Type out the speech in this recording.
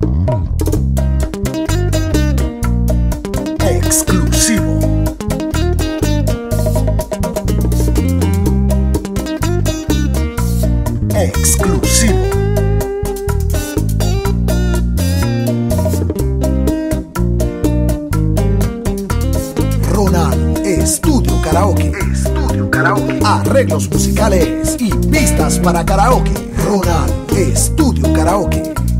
Exclusivo. Exclusivo. Ronald Estudio Karaoke. Estudio Karaoke. Arreglos musicales y pistas para karaoke. Ronald Estudio Karaoke.